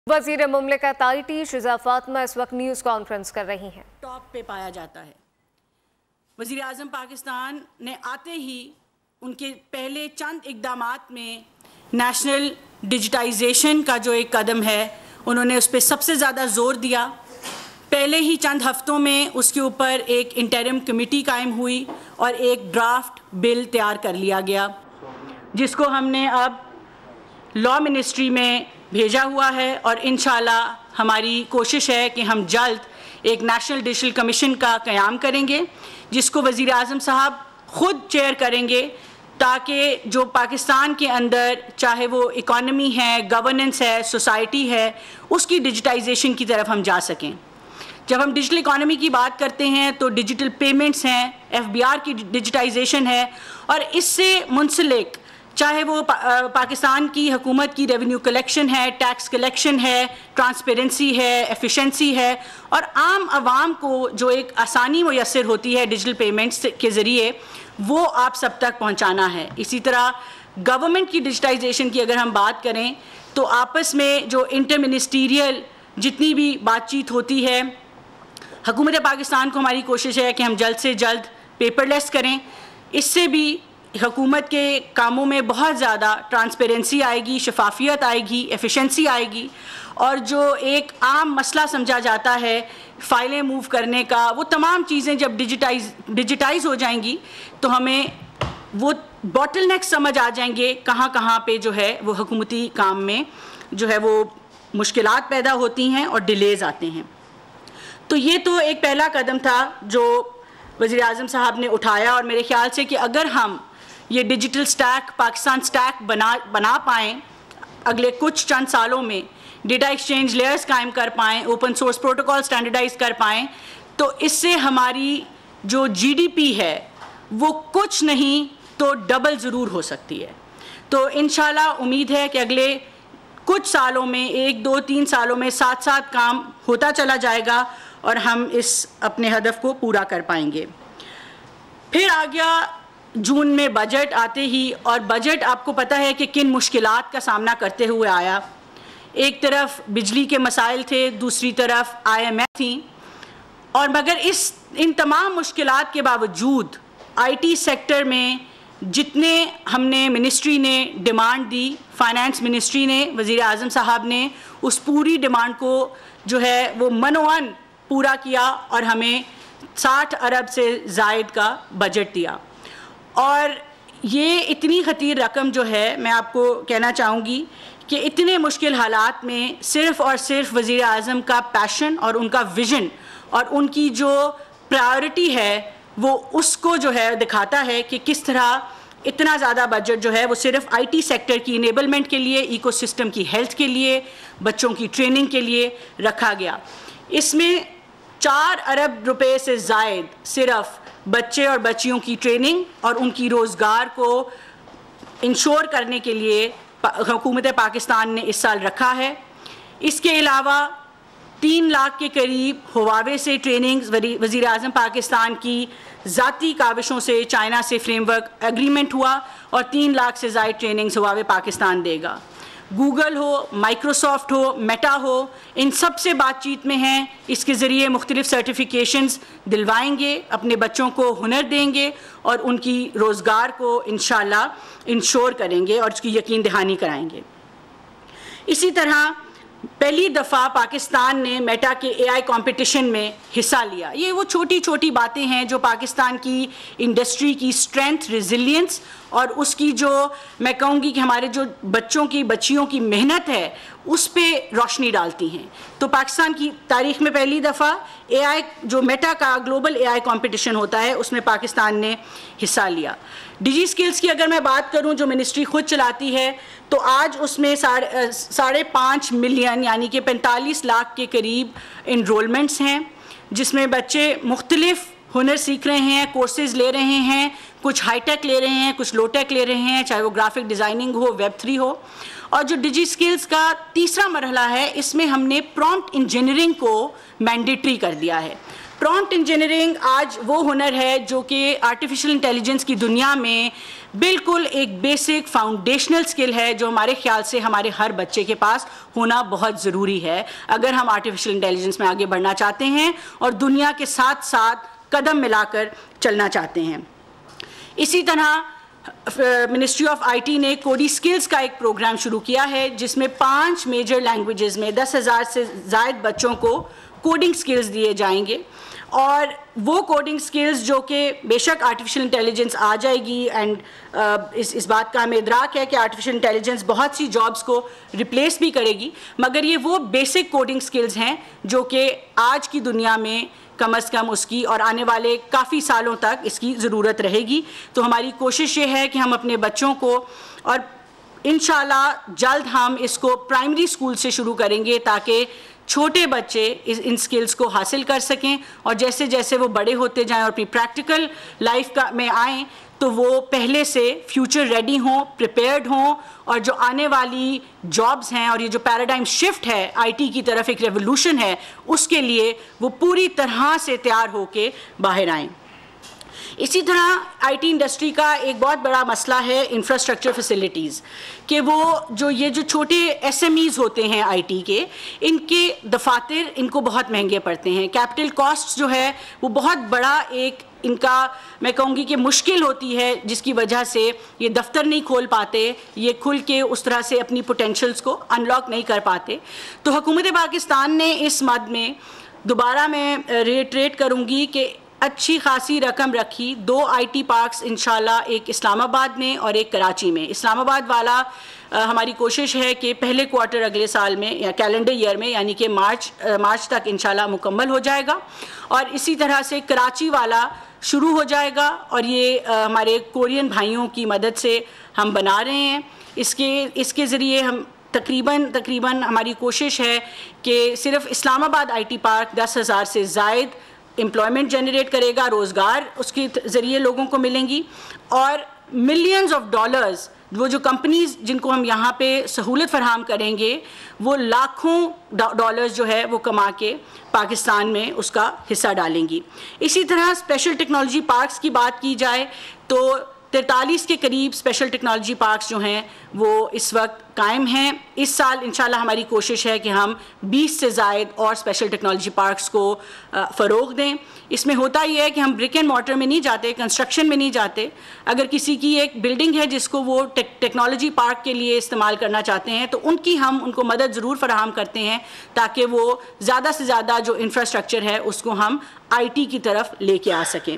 वज़ीर मुमलिकत IT शिज़ा फातिमा इस वक्त न्यूज़ कॉन्फ्रेंस कर रही हैं। टॉप पे पाया जाता है। वज़ीर आज़म पाकिस्तान ने आते ही उनके पहले चंद इक़दामात में नेशनल डिजिटाइजेशन का जो एक कदम है उन्होंने उस पर सबसे ज़्यादा ज़ोर दिया। पहले ही चंद हफ्तों में उसके ऊपर एक इंटरिम कमेटी कायम हुई और एक ड्राफ्ट बिल तैयार कर लिया गया, जिसको हमने अब लॉ मिनिस्ट्री में भेजा हुआ है और इंशाल्लाह हमारी कोशिश है कि हम जल्द एक नेशनल डिजिटल कमीशन का क़याम करेंगे, जिसको वज़ीर आज़म साहब ख़ुद चेयर करेंगे, ताकि जो पाकिस्तान के अंदर चाहे वो इकॉनमी है, गवर्नेंस है, सोसाइटी है, उसकी डिजिटाइजेशन की तरफ हम जा सकें। जब हम डिजिटल इकॉनमी की बात करते हैं तो डिजिटल पेमेंट्स हैं, FBR की डिजिटाइजेशन है और इससे मुंसलिक चाहे वो पाकिस्तान की हुकूमत की रेवेन्यू कलेक्शन है, टैक्स कलेक्शन है, ट्रांसपेरेंसी है, एफिशिएंसी है और आम आवाम को जो एक आसानी मुयस्सर होती है डिजिटल पेमेंट्स के ज़रिए, वो आप सब तक पहुंचाना है। इसी तरह गवर्नमेंट की डिजिटाइजेशन की अगर हम बात करें तो आपस में जो इंटर मिनिस्टीरियल जितनी भी बातचीत होती है, हुकूमत पाकिस्तान को हमारी कोशिश है कि हम जल्द से जल्द पेपरलेस करें। इससे भी हुकूमत के कामों में बहुत ज़्यादा ट्रांसपेरेंसी आएगी, शफाफियत आएगी, एफिशिएंसी आएगी और जो एक आम मसला समझा जाता है फ़ाइलें मूव करने का, वो तमाम चीज़ें जब डिजिटाइज़ हो जाएंगी तो हमें वो बॉटलनेक समझ आ जाएंगे कहाँ पे जो है वो हुकूमती काम में जो है वो मुश्किलात पैदा होती हैं और डिलेज़ आते हैं। तो ये तो एक पहला कदम था जो वज़ीर आज़म साहब ने उठाया और मेरे ख्याल से कि अगर हम ये डिजिटल स्टैक, पाकिस्तान स्टैक बना पाएँ, अगले कुछ चंद सालों में डेटा एक्सचेंज लेयर्स कायम कर पाएँ, ओपन सोर्स प्रोटोकॉल स्टैंडर्डाइज कर पाएँ, तो इससे हमारी जो GDP है वो कुछ नहीं तो डबल ज़रूर हो सकती है। तो इंशाल्लाह उम्मीद है कि अगले कुछ सालों में, 1, 2, 3 सालों में साथ साथ काम होता चला जाएगा और हम इस अपने हदफ को पूरा कर पाएंगे। फिर आ गया जून में बजट आते ही, और बजट आपको पता है कि किन मुश्किलात का सामना करते हुए आया। एक तरफ बिजली के मसाइल थे, दूसरी तरफ IMF थी, और मगर इन तमाम मुश्किलात के बावजूद IT सेक्टर में जितने हमने मिनिस्ट्री ने डिमांड दी, फाइनेंस मिनिस्ट्री ने, वज़ीर आज़म साहब ने उस पूरी डिमांड को जो है वो मनोअन पूरा किया और हमें 60 अरब से ज़ायद का बजट दिया। और ये इतनी खतीर रकम जो है, मैं आपको कहना चाहूँगी कि इतने मुश्किल हालात में सिर्फ़ और सिर्फ वज़ीर आज़म का पैशन और उनका विज़न और उनकी जो प्रायोरिटी है वो उसको जो है दिखाता है कि किस तरह इतना ज़्यादा बजट जो है वो सिर्फ IT सेक्टर की इनेबलमेंट के लिए, इकोसिस्टम की हेल्थ के लिए, बच्चों की ट्रेनिंग के लिए रखा गया। इसमें 4 अरब रुपए से ज़ायद सिर्फ बच्चे और बच्चियों की ट्रेनिंग और उनकी रोज़गार को इंश्योर करने के लिए हुकूमत पाकिस्तान ने इस साल रखा है। इसके अलावा 3 लाख के करीब हुवावे से ट्रेनिंग्स वज़ीर आज़म पाकिस्तान की ज़ाती काविशों से चाइना से फ्रेमवर्क एग्रीमेंट हुआ और 3 लाख से ज़ायद ट्रेनिंग्स हुवावे पाकिस्तान देगा। गूगल हो, माइक्रोसॉफ्ट हो, मेटा हो, इन सब से बातचीत में हैं। इसके ज़रिए मुख्तलिफ़ सर्टिफिकेशंस दिलवाएंगे, अपने बच्चों को हुनर देंगे और उनकी रोज़गार को इंशाल्लाह इंश्योर करेंगे और उसकी यकीन दहानी कराएंगे। इसी तरह पहली दफ़ा पाकिस्तान ने मेटा के AI कंपटीशन में हिस्सा लिया। ये वो छोटी छोटी बातें हैं जो पाकिस्तान की इंडस्ट्री की स्ट्रेंथ, रिजिलियंस और उसकी जो मैं कहूँगी कि हमारे जो बच्चों की, बच्चियों की मेहनत है उस पे रोशनी डालती हैं। तो पाकिस्तान की तारीख़ में पहली दफ़ा AI जो मेटा का ग्लोबल AI कंपटीशन होता है उसमें पाकिस्तान ने हिस्सा लिया। डिजी स्किल्स की अगर मैं बात करूं जो मिनिस्ट्री खुद चलाती है, तो आज उसमें 5.5 मिलियन यानी कि 45 लाख के करीब इनरोलमेंट्स हैं, जिसमें बच्चे मुख्तलिफ हुनर सीख रहे हैं, कोर्सेज़ ले रहे हैं, कुछ हाईटेक ले रहे हैं, कुछ लोटेक ले रहे हैं, चाहे वो ग्राफिक डिज़ाइनिंग हो, Web3 हो। और जो डिजी स्किल्स का तीसरा मरहला है, इसमें हमने प्रॉम्प्ट इंजीनियरिंग को मैंडेटरी कर दिया है। प्रॉम्प्ट इंजीनियरिंग आज वो हुनर है जो कि आर्टिफिशियल इंटेलिजेंस की दुनिया में बिल्कुल एक बेसिक फाउंडेशनल स्किल है, जो हमारे ख्याल से हमारे हर बच्चे के पास होना बहुत ज़रूरी है अगर हम आर्टिफिशियल इंटेलिजेंस में आगे बढ़ना चाहते हैं और दुनिया के साथ साथ कदम मिलाकर चलना चाहते हैं। इसी तरह मिनिस्ट्री ऑफ आईटी ने कोडी स्किल्स का एक प्रोग्राम शुरू किया है जिसमें 5 मेजर लैंग्वेजेस में 10,000 से ज़ायद बच्चों को कोडिंग स्किल्स दिए जाएंगे। और वो कोडिंग स्किल्स जो कि बेशक आर्टिफिशियल इंटेलिजेंस आ जाएगी एंड इस बात का हमें इदराक है कि आर्टिफिशियल इंटेलिजेंस बहुत सी जॉब्स को रिप्लेस भी करेगी, मगर ये वो बेसिक कोडिंग स्किल्स हैं जो कि आज की दुनिया में कम अज़ कम उसकी और आने वाले काफ़ी सालों तक इसकी ज़रूरत रहेगी। तो हमारी कोशिश ये है कि हम अपने बच्चों को, और इंशाल्लाह जल्द हम इसको प्राइमरी स्कूल से शुरू करेंगे ताकि छोटे बच्चे इन स्किल्स को हासिल कर सकें और जैसे जैसे वो बड़े होते जाएं और अपनी प्रैक्टिकल लाइफ में आएँ तो वो पहले से फ्यूचर रेडी हों, प्रिपेयर्ड हों, और जो आने वाली जॉब्स हैं और ये जो पैराडाइम शिफ्ट है आईटी की तरफ, एक रेवोल्यूशन है, उसके लिए वो पूरी तरह से तैयार होके बाहर आएँ। इसी तरह आईटी इंडस्ट्री का एक बहुत बड़ा मसला है इंफ्रास्ट्रक्चर फैसिलिटीज़, कि वो जो छोटे एसएमईज़ होते हैं आईटी के, इनके दफातर इनको बहुत महंगे पड़ते हैं। कैपिटल कॉस्ट जो है वो बहुत बड़ा एक इनका मैं कहूँगी कि मुश्किल होती है, जिसकी वजह से ये दफ्तर नहीं खोल पाते, ये खुल के उस तरह से अपनी पोटेंशल्स को अनलॉक नहीं कर पाते। तो हुकूमत पाकिस्तान ने इस मद में दोबारा मैं रिट्रेट करूँगी कि अच्छी खासी रकम रखी, 2 आईटी पार्क्स इंशाल्लाह, एक इस्लामाबाद में और एक कराची में। इस्लामाबाद वाला हमारी कोशिश है कि पहले क्वार्टर अगले साल में या कैलेंडर ईयर में, यानी कि मार्च तक इंशाल्लाह मुकम्मल हो जाएगा, और इसी तरह से कराची वाला शुरू हो जाएगा और ये हमारे कोरियन भाइयों की मदद से हम बना रहे हैं। इसके ज़रिए हम तकरीबन हमारी कोशिश है कि सिर्फ इस्लामाबाद आईटी पार्क 10,000 से ज़ायद एम्प्लॉयमेंट जनरेट करेगा, रोज़गार उसके ज़रिए लोगों को मिलेंगी, और मिलियंस ऑफ डॉलर्स वो जो कंपनीज़ जिनको हम यहाँ पे सहूलत फराहम करेंगे वो लाखों डॉलर्स जो है वो कमा के पाकिस्तान में उसका हिस्सा डालेंगी। इसी तरह स्पेशल टेक्नोलॉजी पार्क्स की बात की जाए तो 43 के करीब स्पेशल टेक्नोलॉजी पार्क्स जो हैं वो इस वक्त कायम हैं। इस साल इंशाल्लाह हमारी कोशिश है कि हम 20 से ज़ायद और स्पेशल टेक्नोलॉजी पार्क्स को फ़रोग़ दें। इसमें होता ये है कि हम ब्रिक एंड मॉर्टर में नहीं जाते, कंस्ट्रक्शन में नहीं जाते। अगर किसी की एक बिल्डिंग है जिसको वो टेक्नोलॉजी पार्क के लिए इस्तेमाल करना चाहते हैं तो उनको मदद ज़रूर फराहम करते हैं ताकि वो ज़्यादा से ज़्यादा जो इंफ्रास्ट्रक्चर है उसको हम IT की तरफ लेके आ सकें।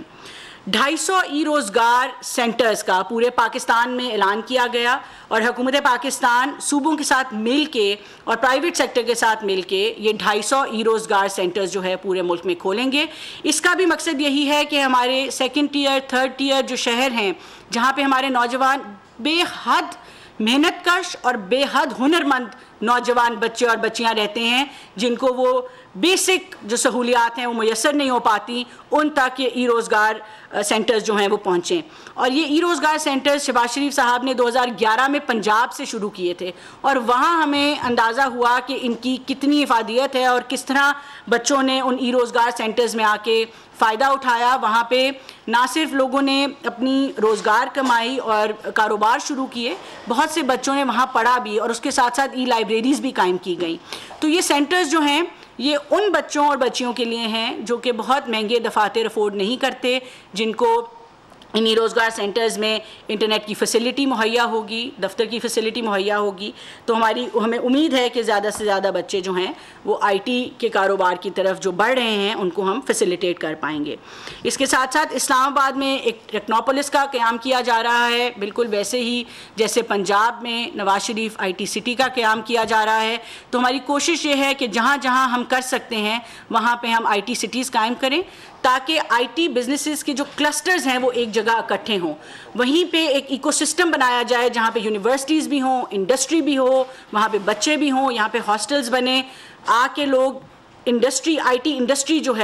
250 रोज़गार सेंटर्स का पूरे पाकिस्तान में ऐलान किया गया और हुकूमत पाकिस्तान सूबों के साथ मिल के और प्राइवेट सेक्टर के साथ मिल के ये 250 रोज़गार सेंटर्स जो है पूरे मुल्क में खोलेंगे। इसका भी मकसद यही है कि हमारे 2nd टियर 3rd टियर जो शहर हैं जहाँ पे हमारे नौजवान बेहद मेहनतकश और बेहद हुनरमंद नौजवान बच्चे और बच्चियां रहते हैं, जिनको वो बेसिक जो सहूलियात हैं वो मुयस्सर नहीं हो पाती, उन तक ये रोज़गार सेंटर्स जो हैं वो पहुँचें। और ये रोज़गार सेंटर्स शहबाज शरीफ साहब ने 2011 में पंजाब से शुरू किए थे और वहाँ हमें अंदाज़ा हुआ कि इनकी कितनी इफ़ादियत है और किस तरह बच्चों ने उन रोज़गार सेंटर्स में आके फ़ायदा उठाया। वहाँ पे ना सिर्फ लोगों ने अपनी रोज़गार कमाई और कारोबार शुरू किए, बहुत से बच्चों ने वहाँ पढ़ा भी और उसके साथ साथ लाइब्रेरीज़ भी कायम की गई। तो ये सेंटर्स जो हैं ये उन बच्चों और बच्चियों के लिए हैं जो कि बहुत महंगे दफातर अफोर्ड नहीं करते, जिनको इन रोज़गार सेंटर्स में इंटरनेट की फ़ैसिलिटी मुहैया होगी, दफ्तर की फ़ैसिलिटी मुहैया होगी। तो हमें उम्मीद है कि ज़्यादा से ज़्यादा बच्चे जो हैं वो IT के कारोबार की तरफ जो बढ़ रहे हैं उनको हम फैसिलिटेट कर पाएंगे। इसके साथ साथ इस्लामाबाद में एक टेक्नोपोलिस का क़याम किया जा रहा है, बिल्कुल वैसे ही जैसे पंजाब में नवाज शरीफ IT सिटी का क़याम किया जा रहा है। तो हमारी कोशिश ये है कि जहाँ जहाँ हम कर सकते हैं वहाँ पर हम IT सिटीज़ कायम करें ताकि IT बिजनेसेस के जो क्लस्टर्स हैं वो एक जगह इकट्ठे हों। वहीं पे एक इकोसिस्टम बनाया जाए जहाँ पे यूनिवर्सिटीज़ भी हों, इंडस्ट्री भी हो, वहाँ पे बच्चे भी हों, यहाँ पे हॉस्टल्स बने, आके लोग IT इंडस्ट्री जो है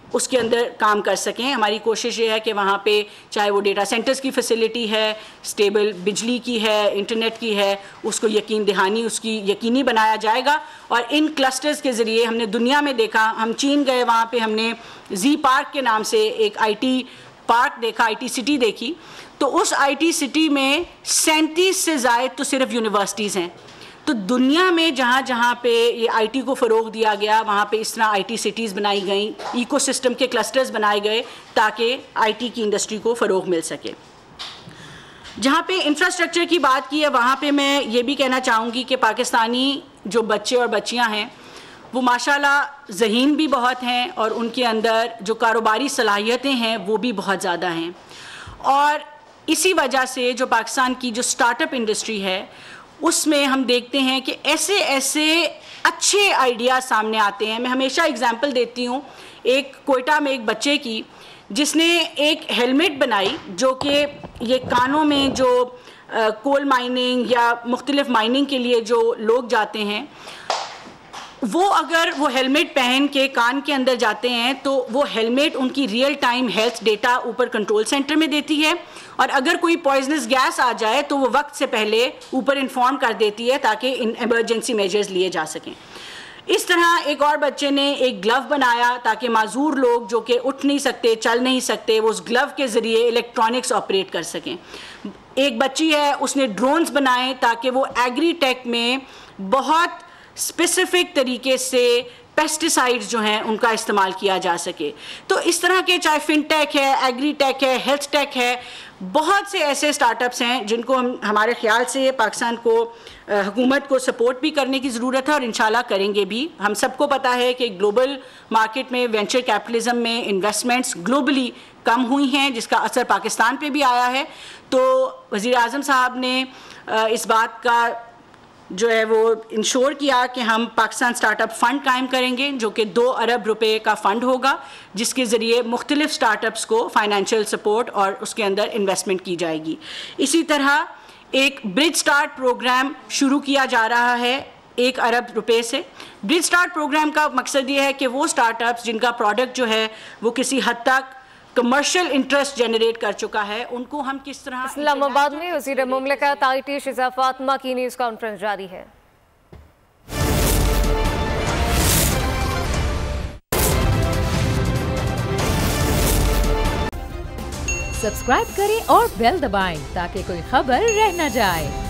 उसके अंदर काम कर सकें। हमारी कोशिश ये है कि वहाँ पे चाहे वो डेटा सेंटर्स की फैसिलिटी है, स्टेबल बिजली की है, इंटरनेट की है, उसको उसकी यकीनी बनाया जाएगा। और इन क्लस्टर्स के ज़रिए हमने दुनिया में देखा, हम चीन गए, वहाँ पे हमने जी पार्क के नाम से एक IT पार्क देखा, IT सिटी देखी। तो उस IT सिटी में 37 से ज़ायद तो सिर्फ यूनिवर्सिटीज़ हैं। तो दुनिया में जहाँ जहाँ पे ये IT को फ़रोग दिया गया, वहाँ पे इस तरह IT सिटीज़ बनाई गई, इकोसिस्टम के क्लस्टर्स बनाए गए ताकि IT की इंडस्ट्री को फ़रोग मिल सके। जहाँ पे इंफ्रास्ट्रक्चर की बात की है, वहाँ पे मैं ये भी कहना चाहूँगी कि पाकिस्तानी जो बच्चे और बच्चियाँ हैं वो माशाल्लाह ज़हीन भी बहुत हैं और उनके अंदर जो कारोबारी सलाहियतें हैं वो भी बहुत ज़्यादा हैं। और इसी वजह से जो पाकिस्तान की जो स्टार्टअप इंडस्ट्री है उसमें हम देखते हैं कि ऐसे ऐसे अच्छे आइडिया सामने आते हैं। मैं हमेशा एग्जांपल देती हूँ एक कोयटा में एक बच्चे की, जिसने एक हेलमेट बनाई जो कि ये कानों में जो कोल माइनिंग या मुख्तलिफ माइनिंग के लिए जो लोग जाते हैं, वो अगर वो हेलमेट पहन के कान के अंदर जाते हैं तो वो हेलमेट उनकी रियल टाइम हेल्थ डेटा ऊपर कंट्रोल सेंटर में देती है, और अगर कोई पॉइजनस गैस आ जाए तो वो वक्त से पहले ऊपर इन्फॉर्म कर देती है ताकि इन एमरजेंसी मेजर्स लिए जा सकें। इस तरह एक और बच्चे ने एक ग्लव बनाया ताकि माजूर लोग जो कि उठ नहीं सकते, चल नहीं सकते, वो उस ग्लव के ज़रिए इलेक्ट्रॉनिक्स ऑपरेट कर सकें। एक बच्ची है, उसने ड्रोन्स बनाए ताकि वो एग्री टेक में बहुत स्पेसिफिक तरीके से पेस्टिसाइड्स जो हैं उनका इस्तेमाल किया जा सके। तो इस तरह के चाहे फिनटेक है, एग्री टेक है, हेल्थ टेक है, बहुत से ऐसे स्टार्टअप्स हैं जिनको हमारे ख्याल से पाकिस्तान को हुकूमत को सपोर्ट भी करने की ज़रूरत है और इंशाल्लाह करेंगे भी। हम सबको पता है कि ग्लोबल मार्केट में वेंचर कैपिटलिज्म में इन्वेस्टमेंट्स ग्लोबली कम हुई हैं, जिसका असर पाकिस्तान पे भी आया है। तो वज़ीर आज़म साहब ने इस बात का जो है वो इंश्योर किया कि हम पाकिस्तान स्टार्टअप फ़ंड कायम करेंगे जो कि 2 अरब रुपए का फ़ंड होगा, जिसके ज़रिए मुख्तलिफ स्टार्टअप्स को फाइनेंशियल सपोर्ट और उसके अंदर इन्वेस्टमेंट की जाएगी। इसी तरह एक ब्रिज स्टार्ट प्रोग्राम शुरू किया जा रहा है 1 अरब रुपए से। ब्रिज स्टार्ट प्रोग्राम का मकसद ये है कि वो स्टार्टअप्स जिनका प्रोडक्ट जो है वो किसी हद तक कमर्शियल इंटरेस्ट जनरेट कर चुका है, उनको हम किस तरह। इस्लामाबाद में वज़ीर मुमलिकत IT शिज़ा फातिमा की न्यूज़ कॉन्फ्रेंस जारी है। सब्सक्राइब करें और बेल दबाएं ताकि कोई खबर रह न जाए।